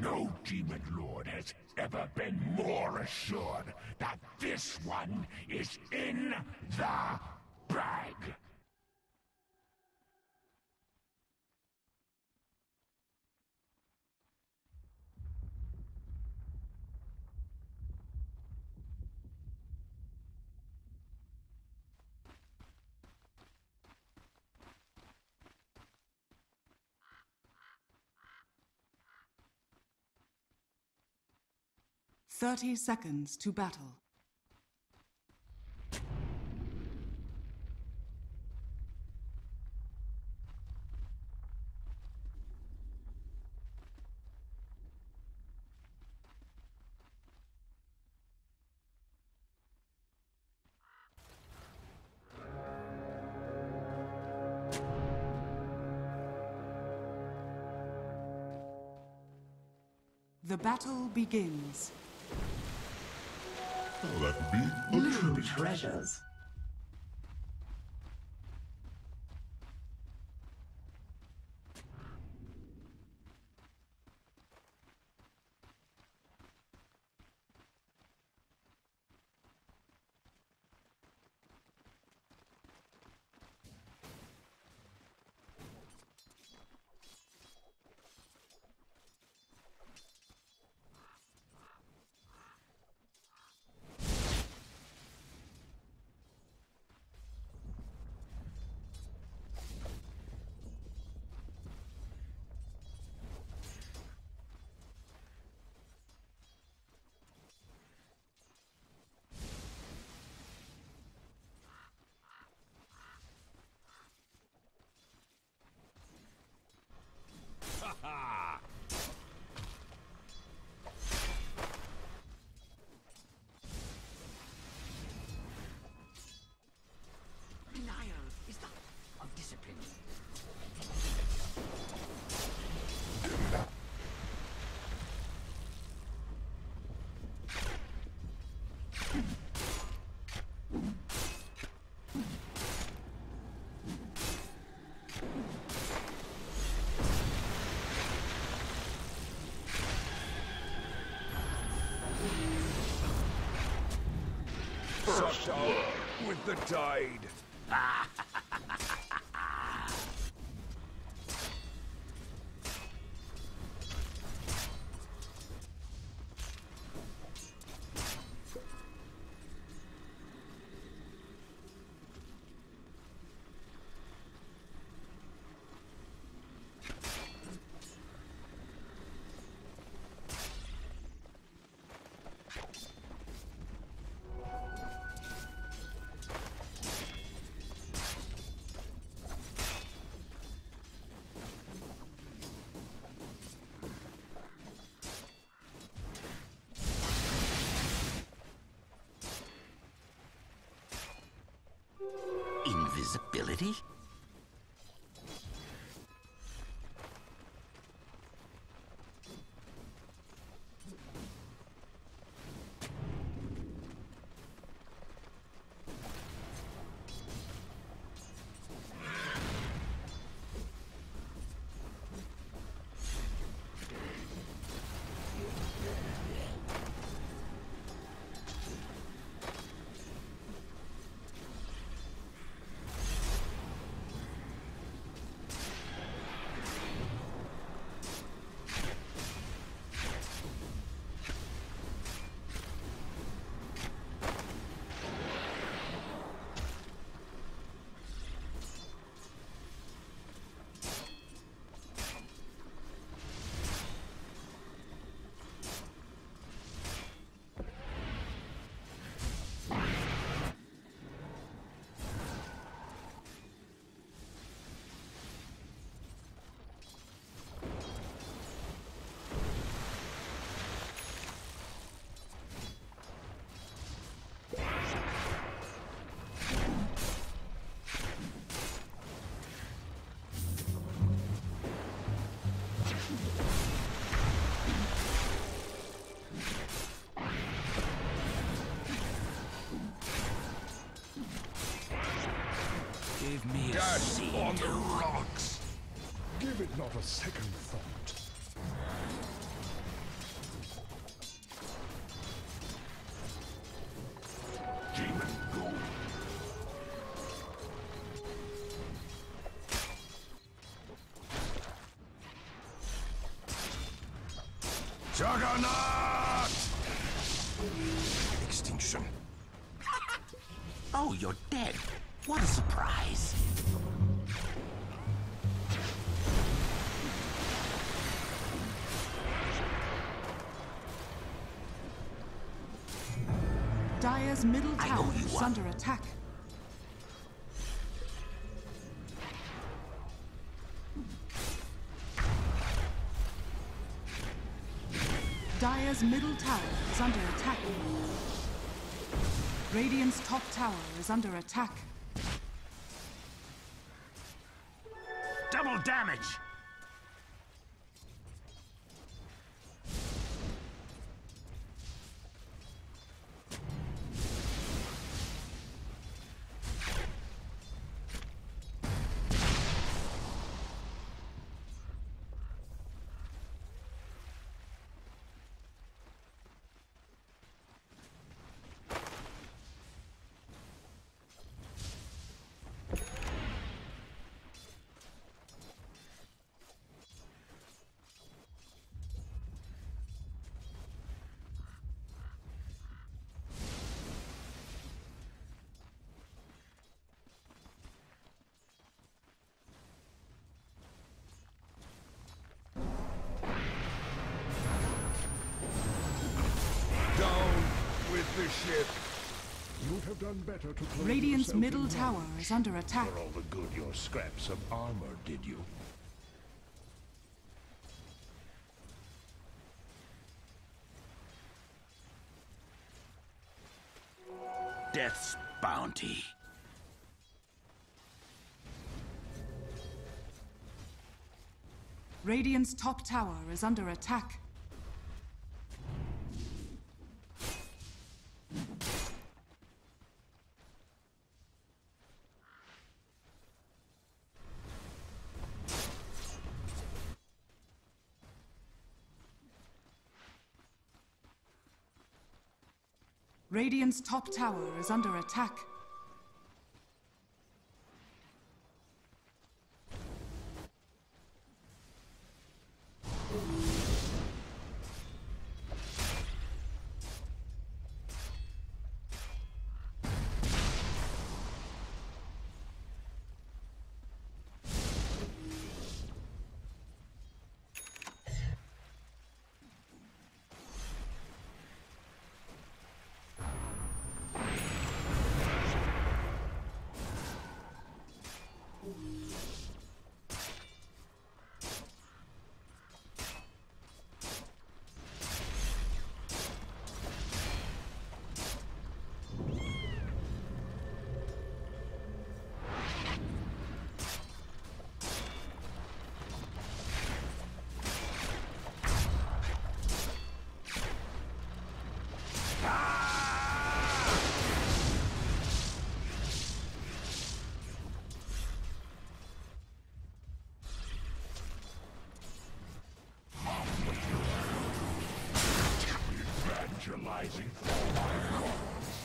No demon lord has ever been more assured that this one is in the bag. Thirty seconds to battle. The battle begins. Oh, that would be a New treasures. Denial is the of discipline. Sucked out with the tide. Invisibility? Give me a Dash seed. on the rocks. Give it not a second thought. Juggernaut! Extinction. Oh, you're dead. What a surprise. Dire's middle I tower owe you is one. under attack. Dire's middle tower is under attack. Radiant's top tower is under attack. Double damage! The ship. You'd have done better to clothe Radiant's yourself middle in tower is under attack. For all the good your scraps of armor did you. Death's bounty. Radiant's top tower is under attack. Radiant's top tower is under attack. Evangelizing for my cause.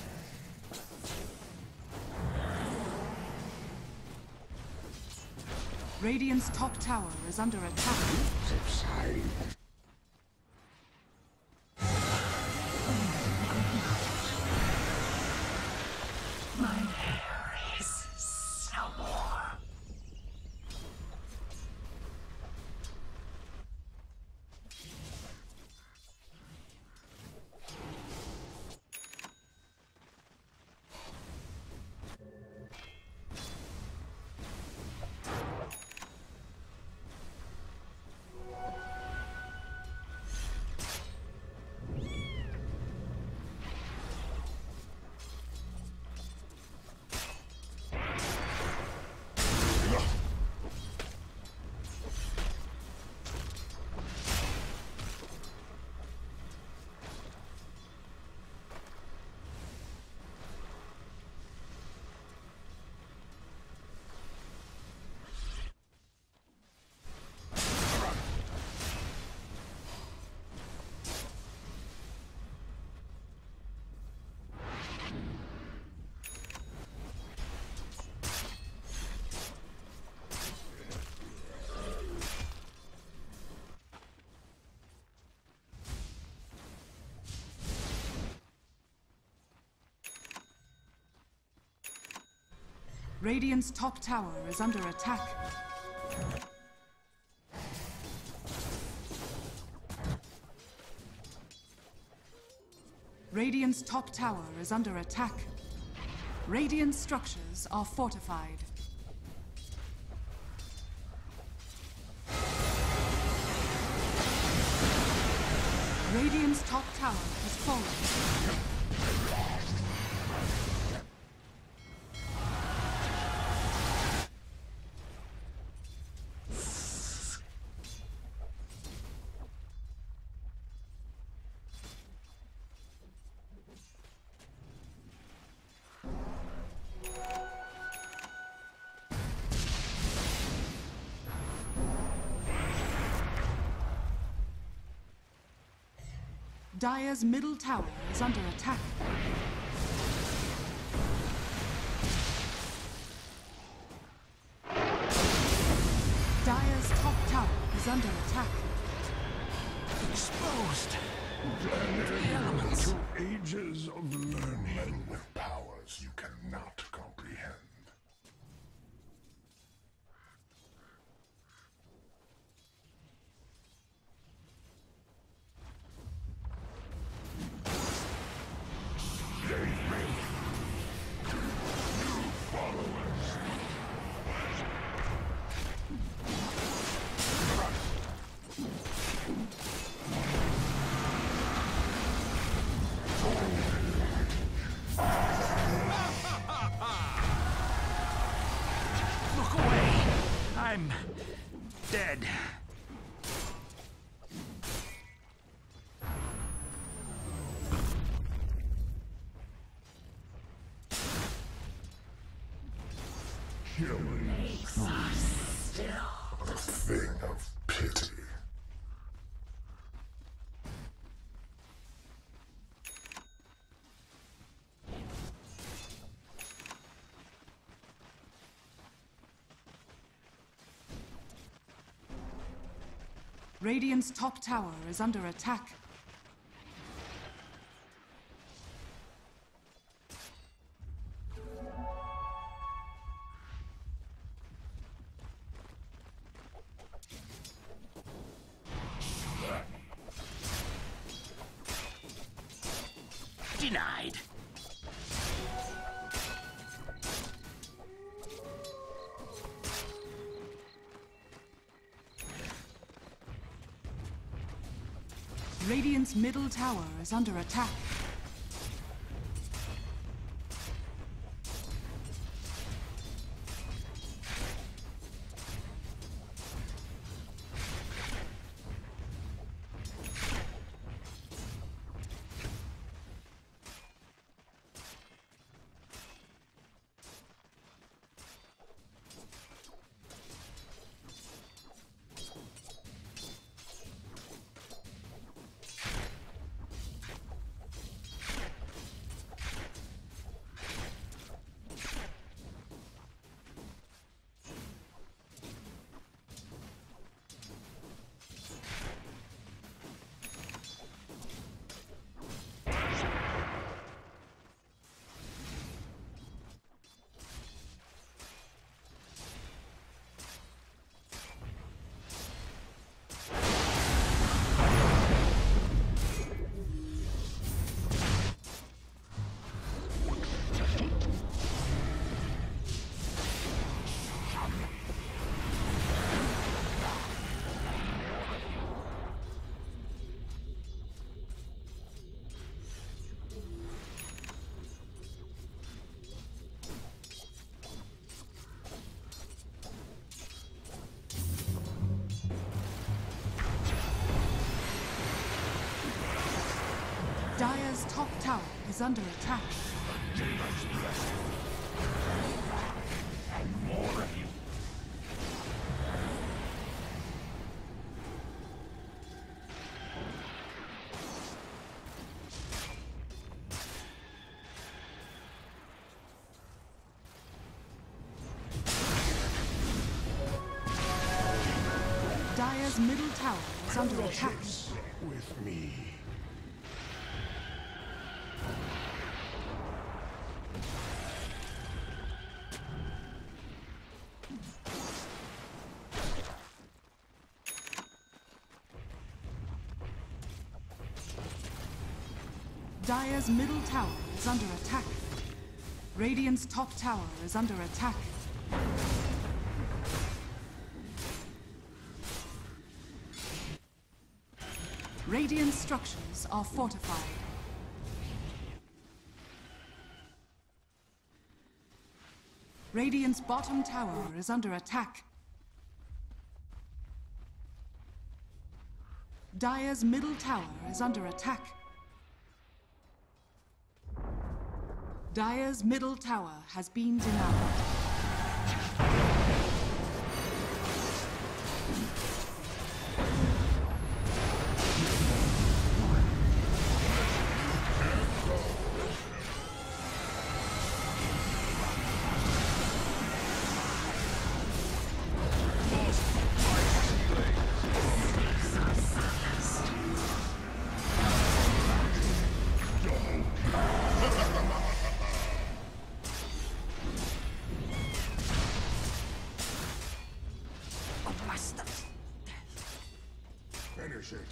Radiant's top tower is under attack. Subside. Radiant's top tower is under attack. Radiant's top tower is under attack. Radiant structures are fortified. Radiant's top tower has fallen. Dire's middle tower is under attack. Dire's top tower is under attack. Exposed. To ages of learning with powers you cannot comprehend. Look away. I'm dead. Killing a thing of pity. Radiant's top tower is under attack. Denied. Radiant's middle tower is under attack. Dire's top tower is under attack. And more of you. Dire's middle tower is under attack. With me. Dire's middle tower is under attack. Radiant's top tower is under attack. Radiant structures are fortified. Radiant's bottom tower is under attack. Dire's middle tower is under attack. Dire's middle tower has been denied. Finish it.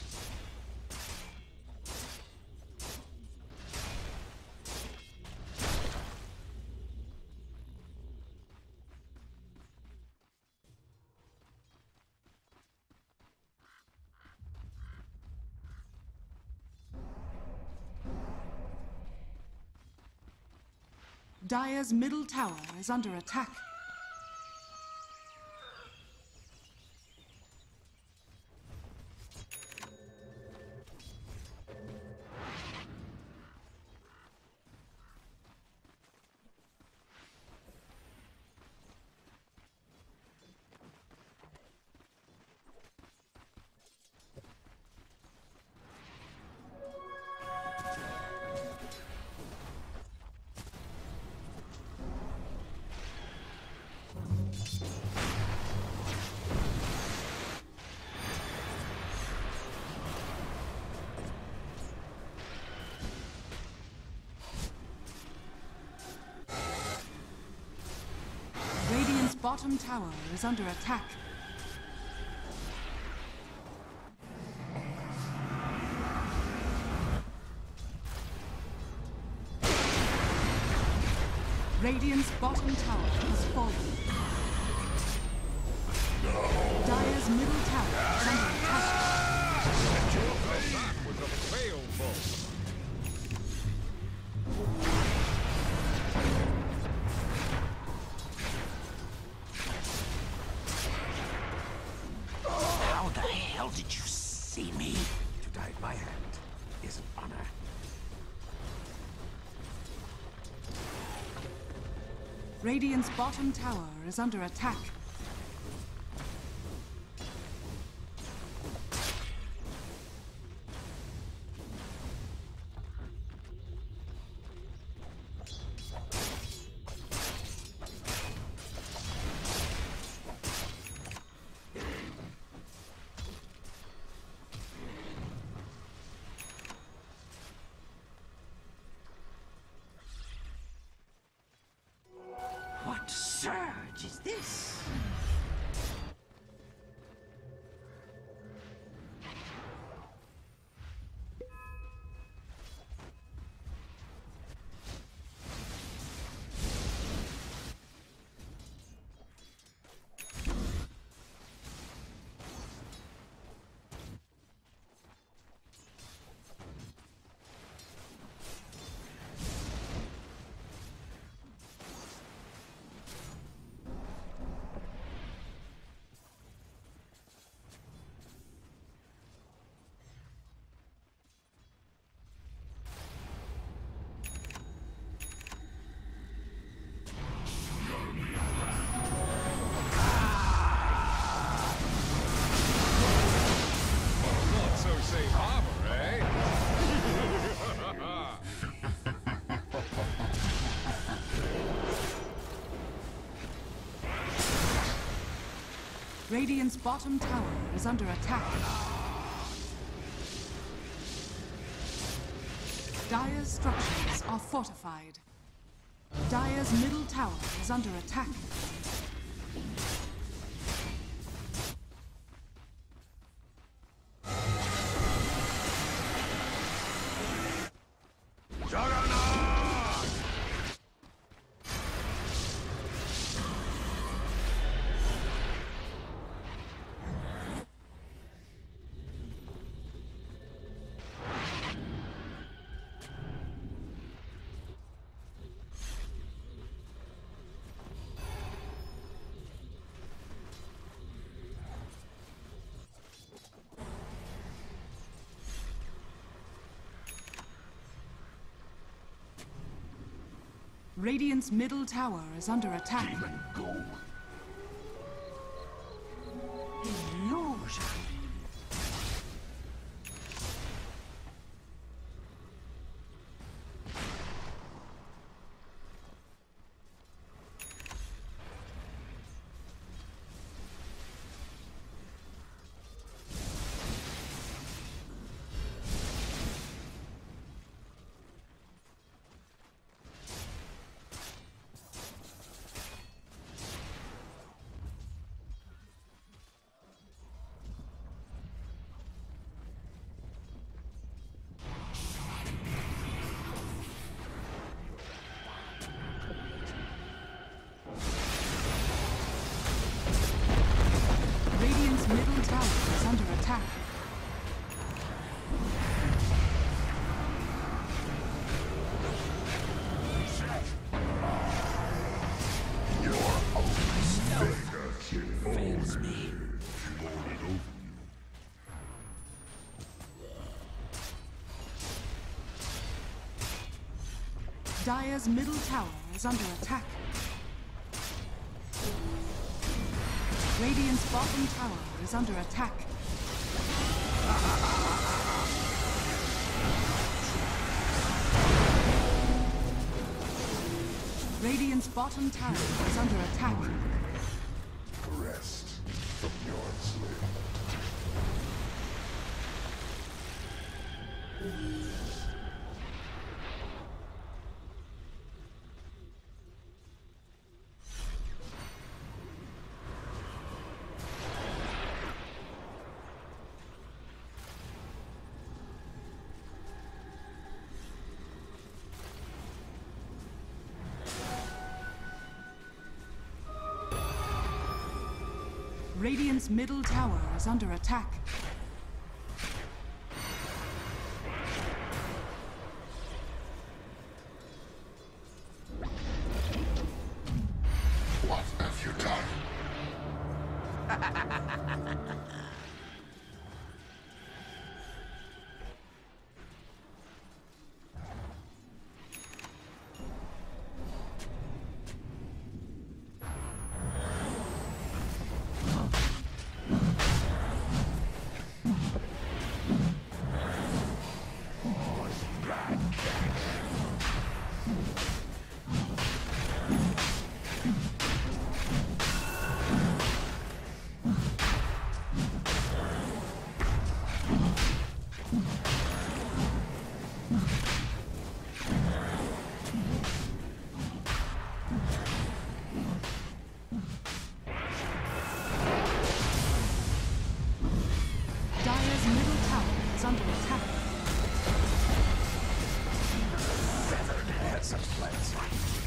Dire's middle tower is under attack. Radiant's bottom tower is under attack. Radiant's bottom tower has fallen. Dire's middle tower is under attack. That was a fail, folks. How the hell did you see me? To die at my hand is an honor. Radiant's bottom tower is under attack. What surge is this? Not so safe harbor, eh? Radiant's bottom tower is under attack. Dire's structures are fortified. Dire's middle tower is under attack. Radiant's middle tower is under attack. Demon go. Illusion. Radiant's middle tower is under attack. Fails me. Dire's middle tower is under attack. Radiant's bottom tower is under attack. Radiant's bottom tower is under attack. Rest from your slave. Radiant's middle tower is under attack. What have you done? Dire's middle tower is under attack. Had such plans.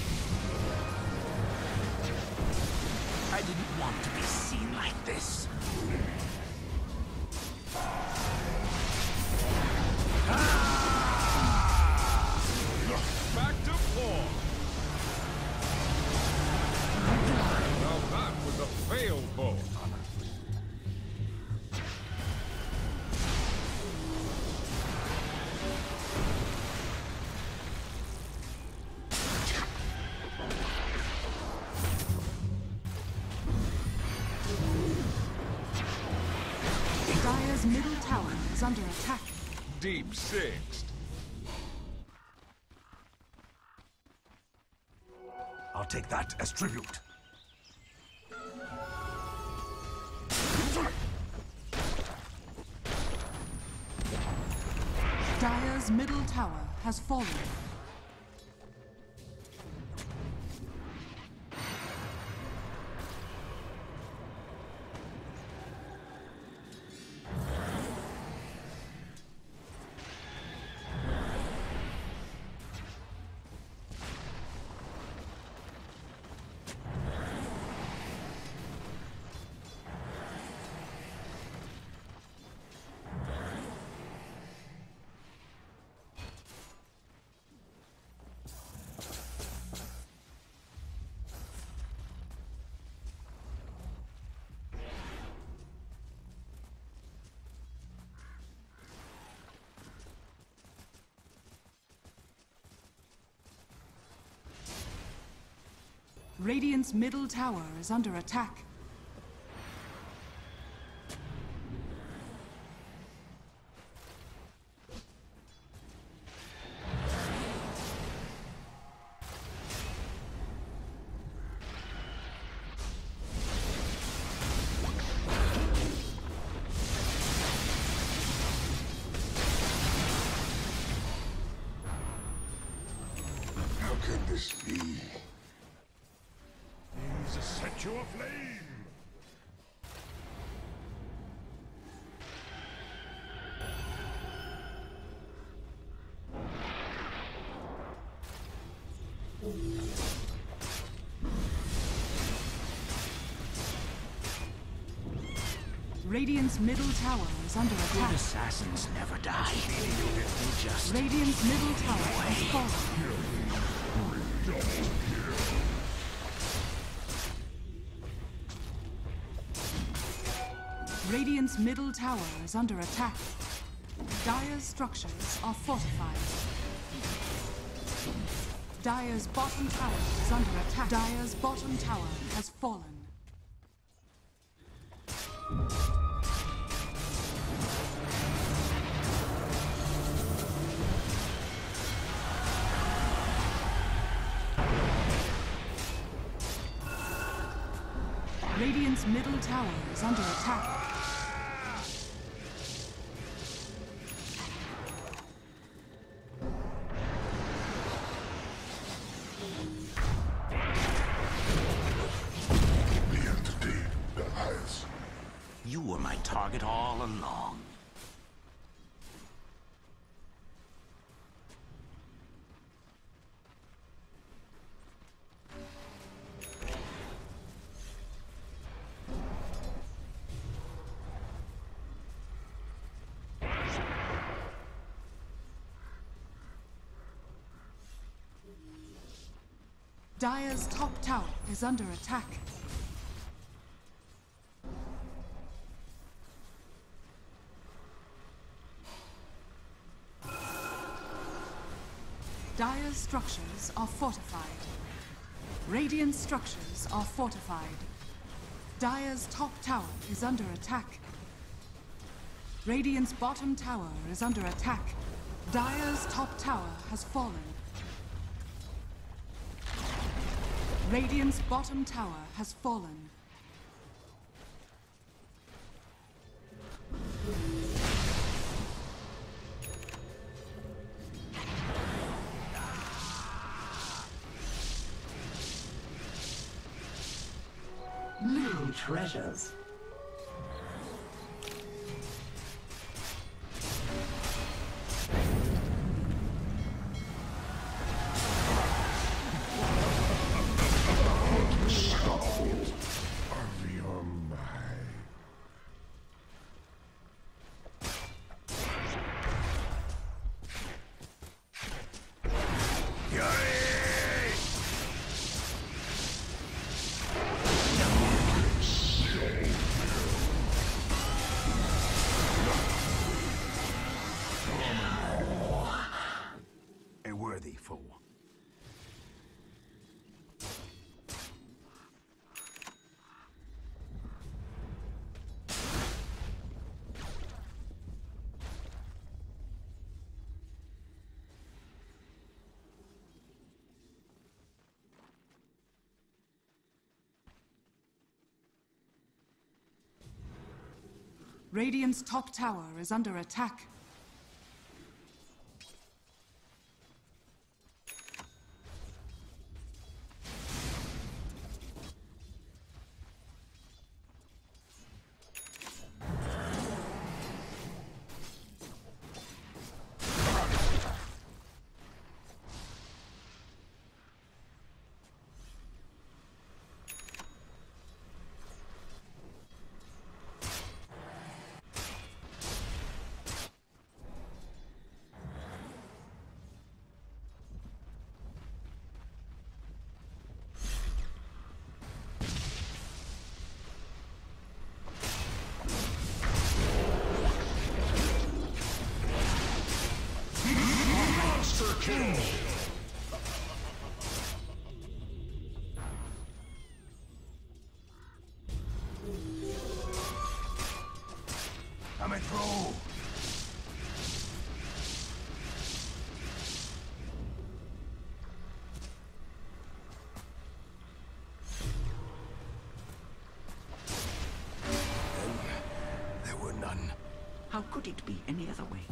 I didn't want to be seen like this. Back to form. Now that was a failed bolt. Dire's middle tower is under attack. Deep sixth. I'll take that as tribute. Dire's middle tower has fallen. Radiant's middle tower is under attack. How can this be? He's set you aflame! Radiant's middle tower is under Good attack. assassins never die. Just Radiant's middle tower has fallen. Radiant's middle tower is under attack. Dire's structures are fortified. Dire's bottom tower is under attack. Dire's bottom tower has fallen. Radiant's middle tower is under attack. The entity dies. you were my target all along. Dire's top tower is under attack. Dire's structures are fortified. Radiant structures are fortified. Dire's top tower is under attack. Radiant's bottom tower is under attack. Dire's top tower has fallen. Radiant's bottom tower has fallen. New treasures. Of your mind. A worthy fool. Radiant's top tower is under attack. right through. There were none. How could it be any other way?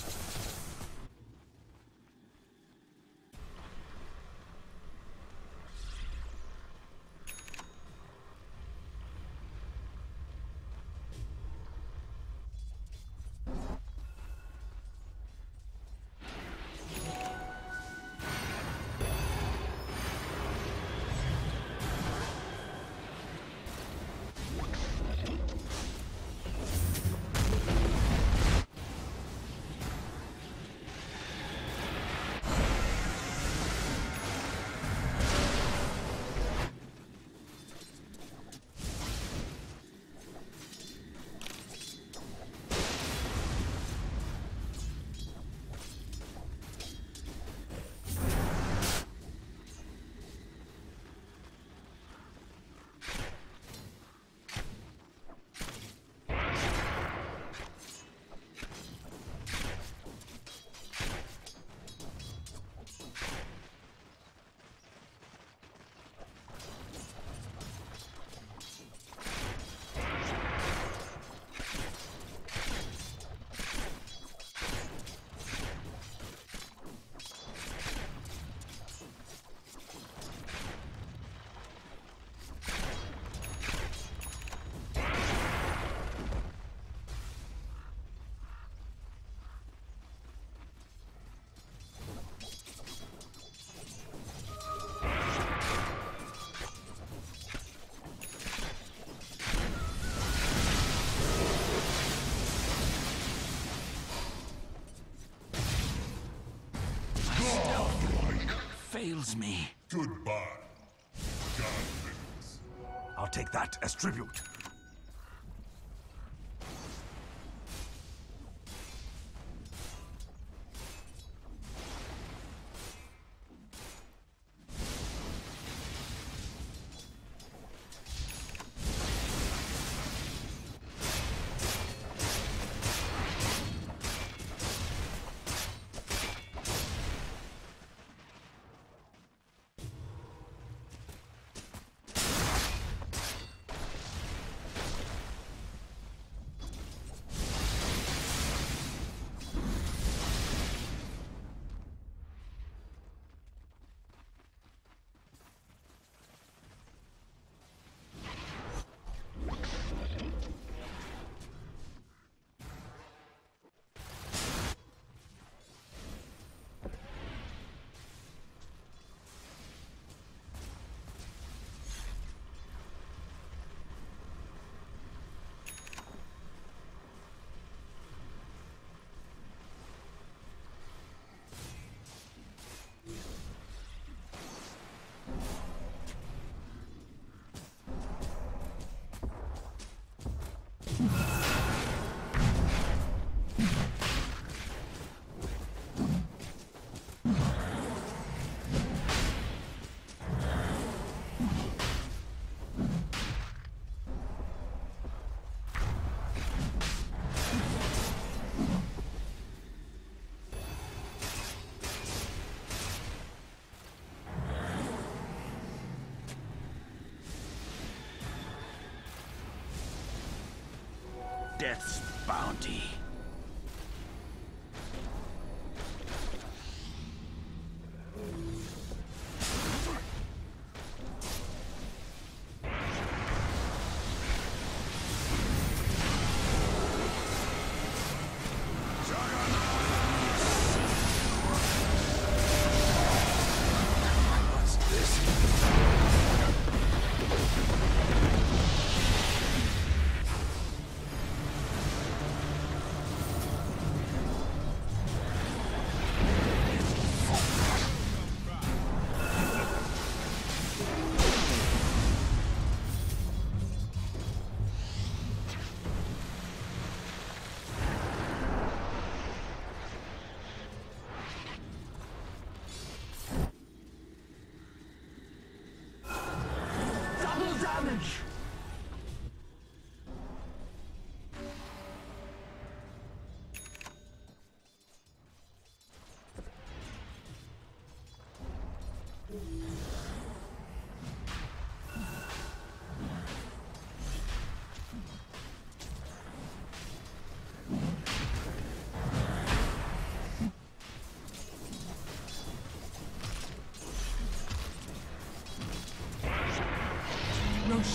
Fails me. Goodbye, godlings. I'll take that as tribute. Death's bounty.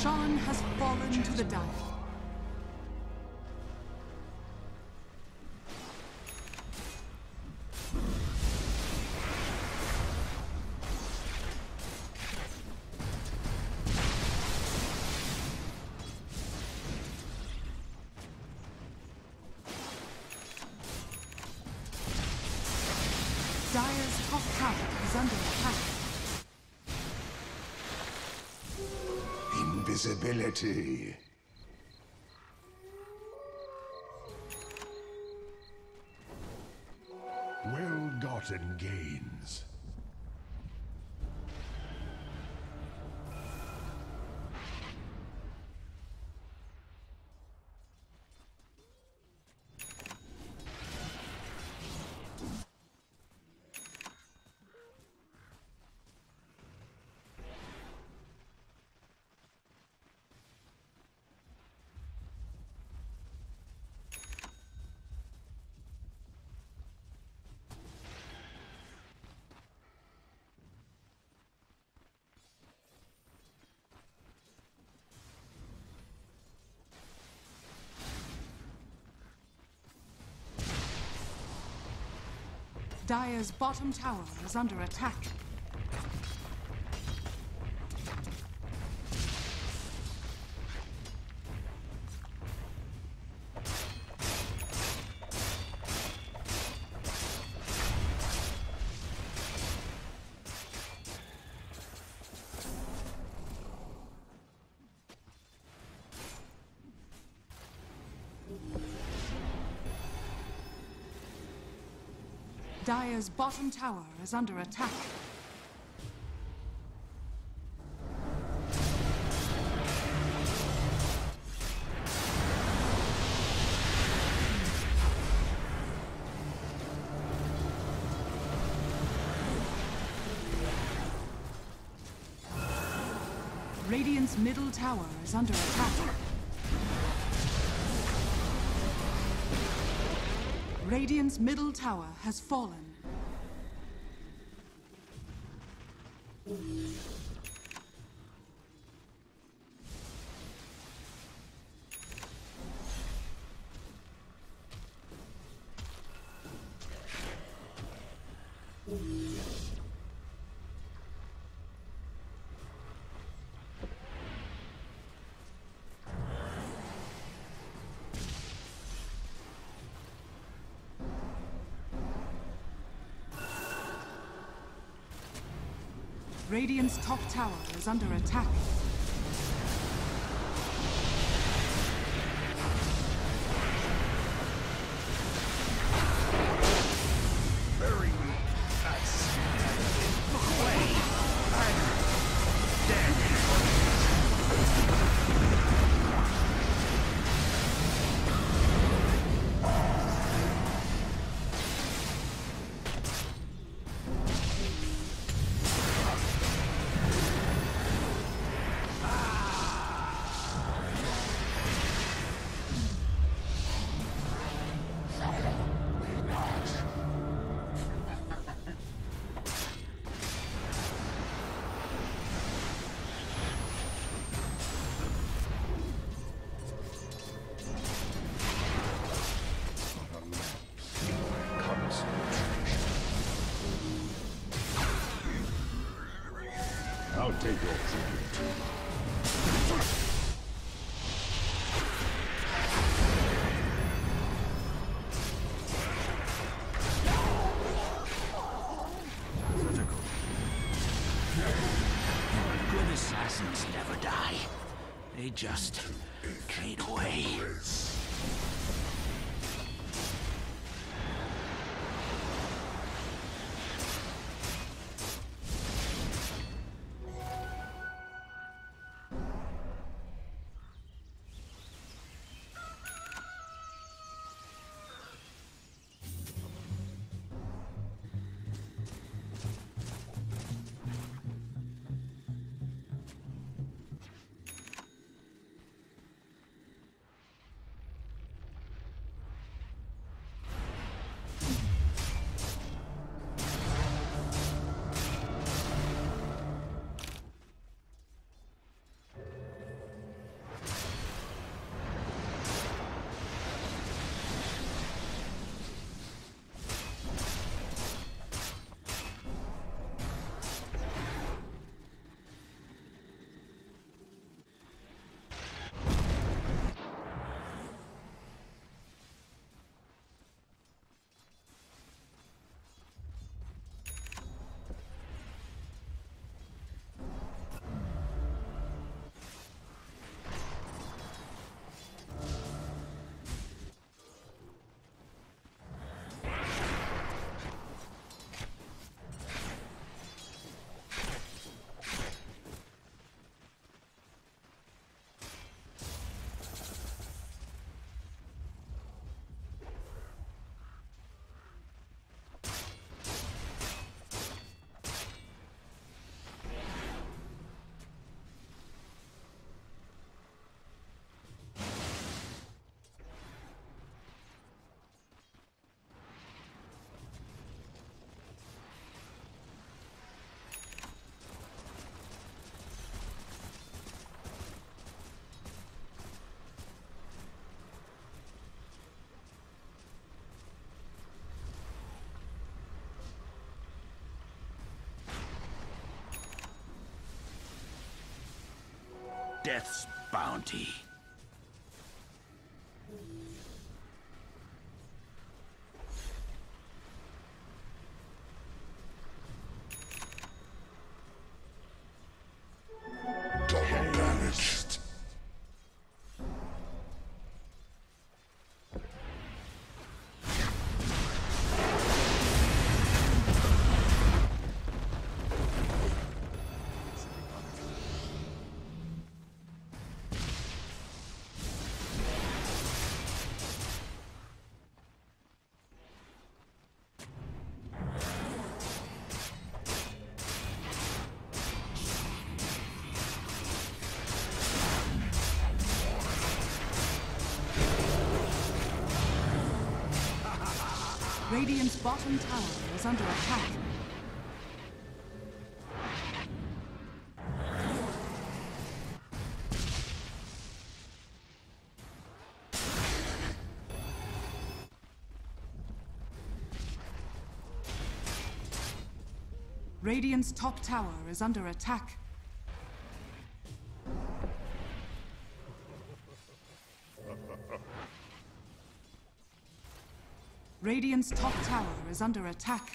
Roshan has fallen to the Dire. Dire's top tower is under attack. Invisibility. Well-gotten gains. Dire's bottom tower is under attack. Dire's bottom tower is under attack. Radiant's middle tower is under attack. Radiant's middle tower has fallen. Radiant's top tower is under attack. Bury me. Nice. Look away. I'm dead. I'll take your tribute. Good assassins never die. They just fade away. death's bounty. Double damaged. Radiant's bottom tower is under attack. Radiant's top tower is under attack. Radiant's top tower is under attack.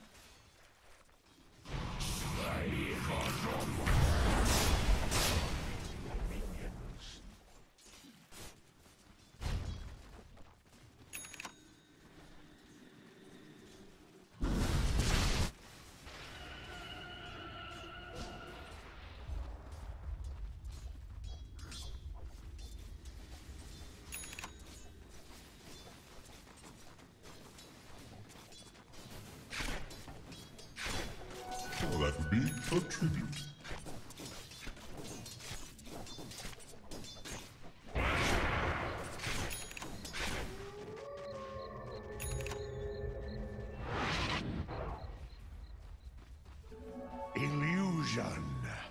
Well, that would be a tribute. Illusion.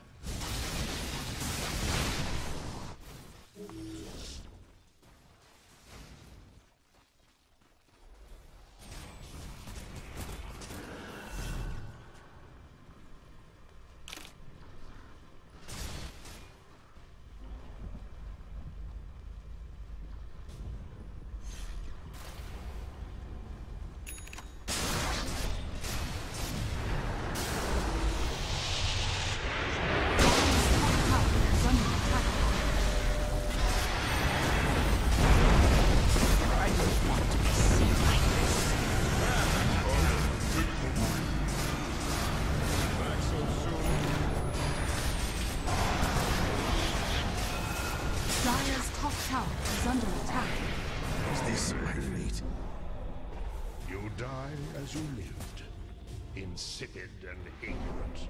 Dire's top tower is under attack. Is this my fate? You die as you lived, insipid and ignorant.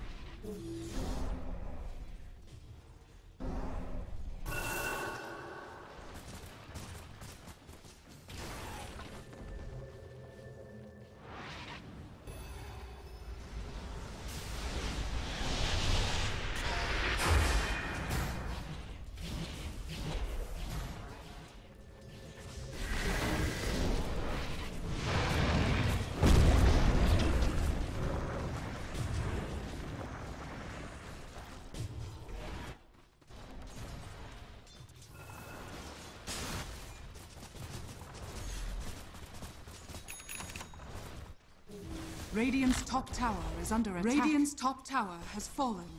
Radiant's top tower is under attack. Radiant's top tower has fallen.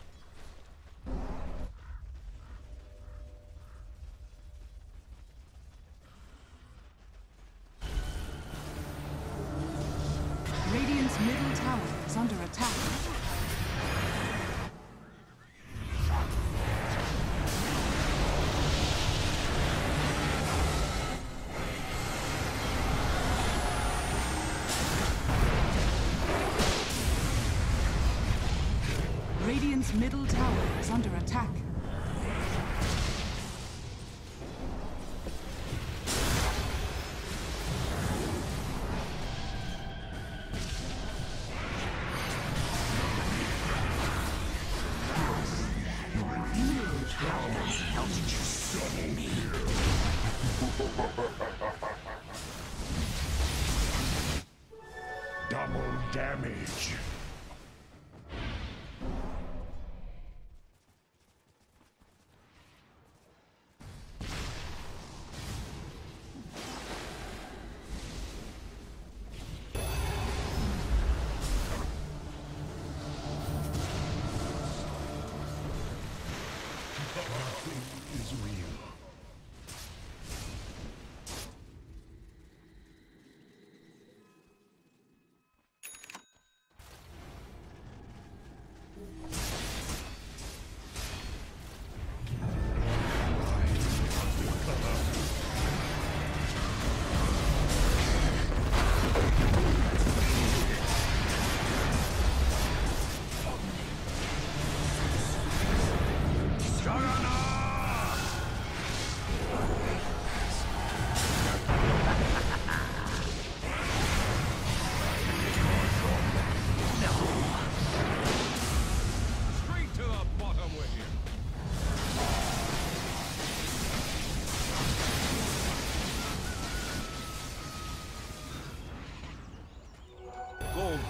Radiant's middle tower is under attack. Radiant's middle tower is under attack. How did you summon me? Double damage.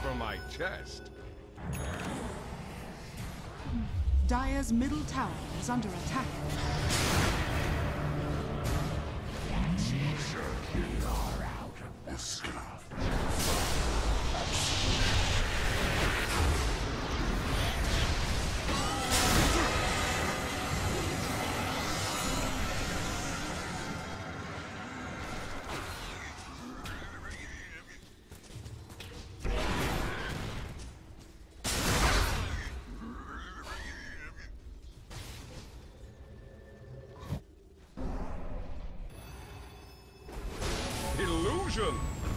from my chest. Dire's middle tower is under attack. Illusion!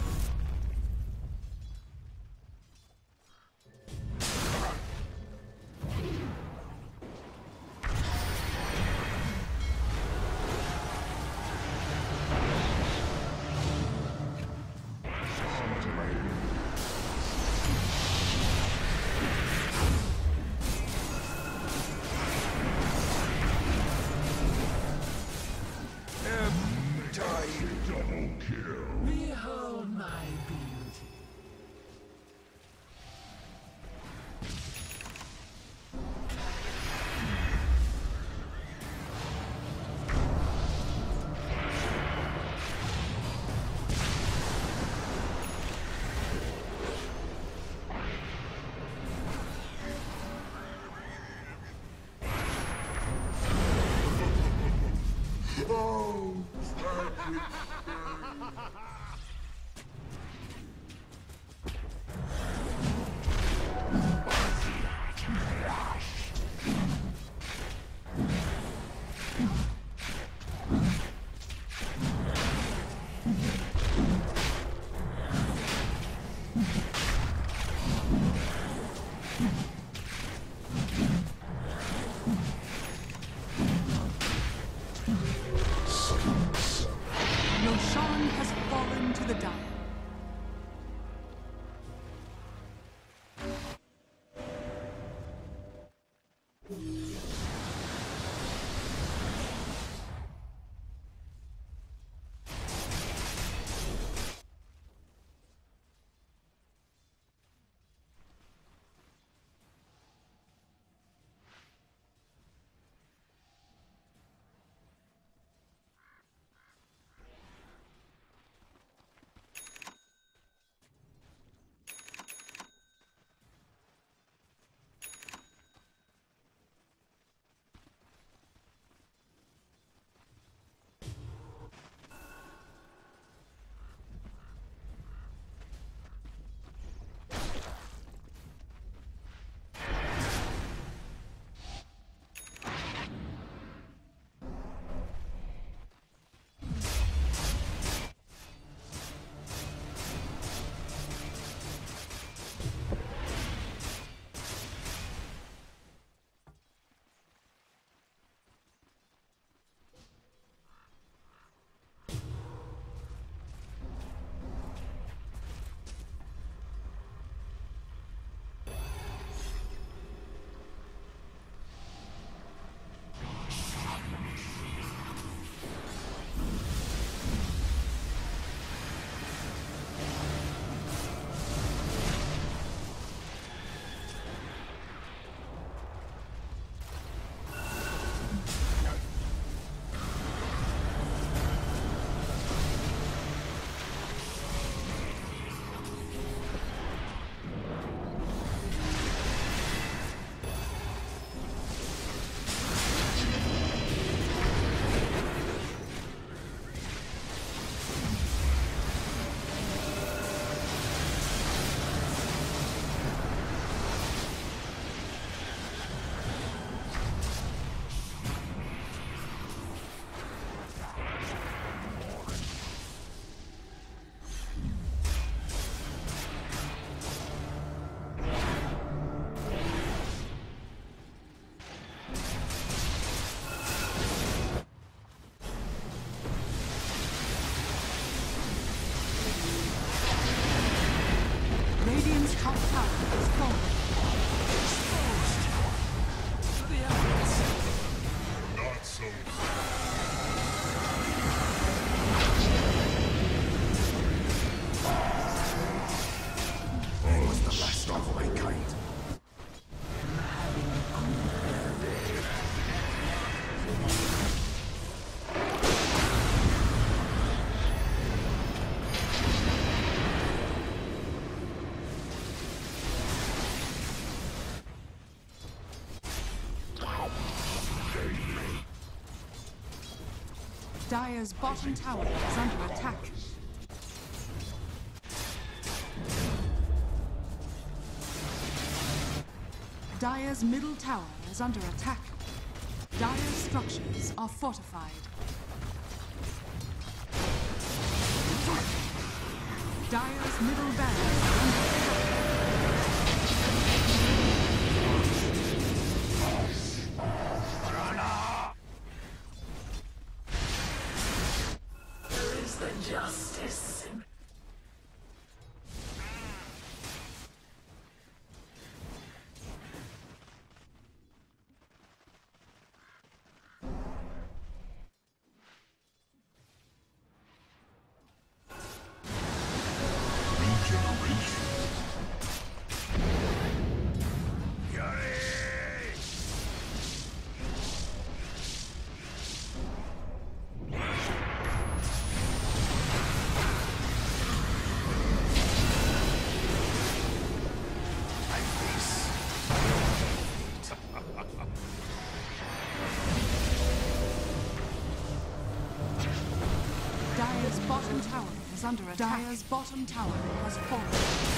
Behold my beauty. Oh, stop it. Roshan has fallen to the Dire. Radiant's top tower is falling. Not so fast. Dire's bottom tower is under attack. Dire's middle tower is under attack. Dire's structures are fortified. Dire's middle barracks are under attack. Where is the justice? Dire's bottom tower is under attack. Dire's bottom tower has fallen.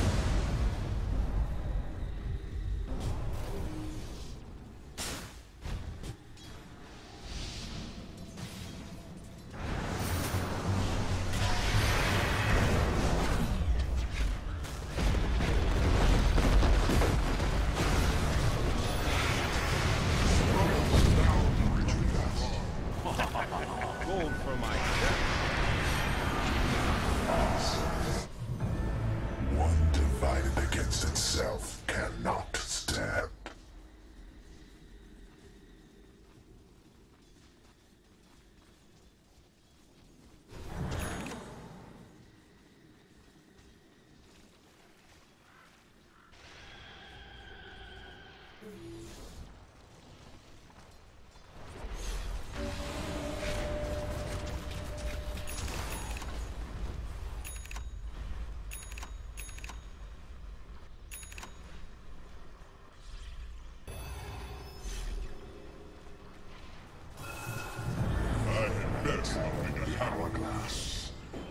Gold for my One divided against itself cannot stand. Hourglass.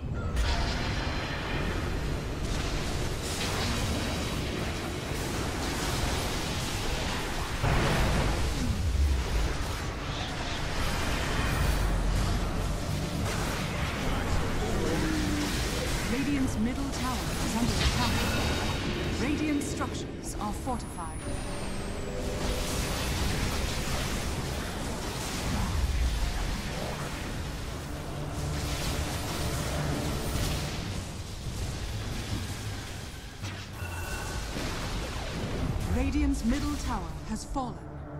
Radiant's middle tower is under attack. Radiant structures are fortified. Radiant's middle tower has fallen.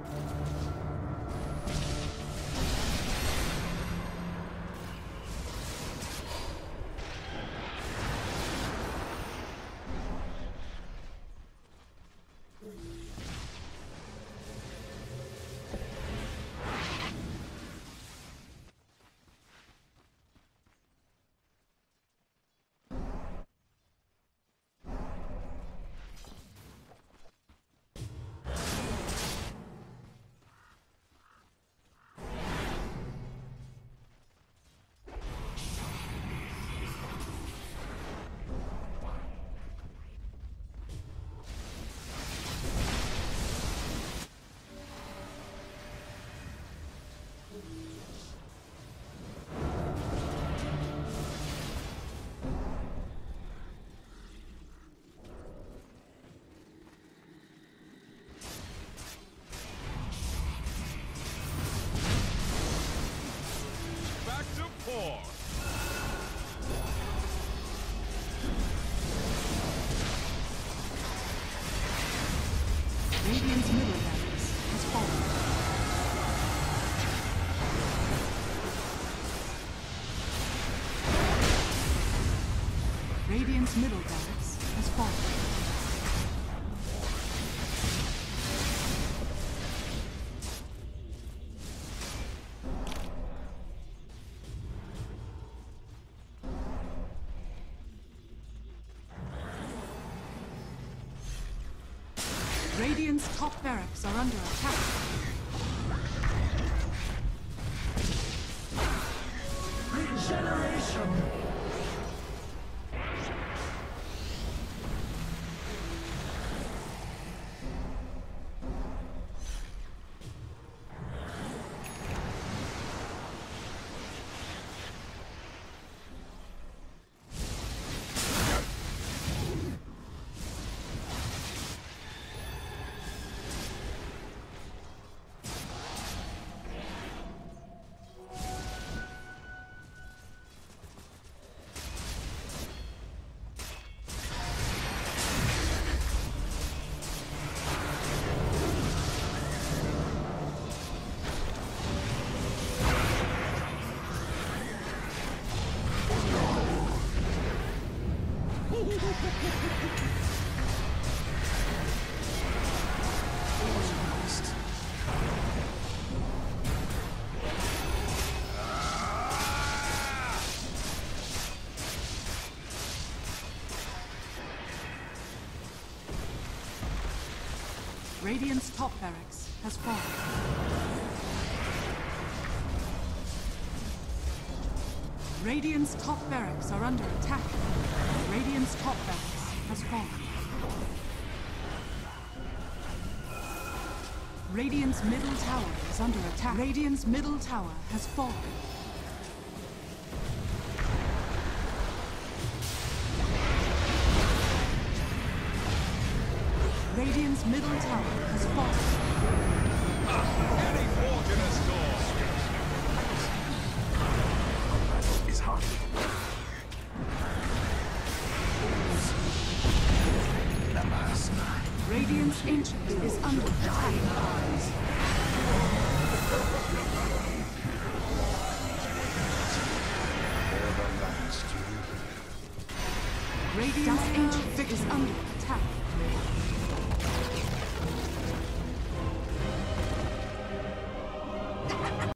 Radiant's middle barracks has fallen. Radiant's middle barracks has fallen. Radiant's top barracks are under attack. generation. Radiant's top barracks has fallen. Radiant's top barracks are under attack. Radiant's top barracks has fallen. Radiant's middle tower is under attack. Radiant's middle tower has fallen. Radiant's middle tower has fallen. Any fork in a store! Is hot. Radiant's ancient is under attack. Radiant's ancient is under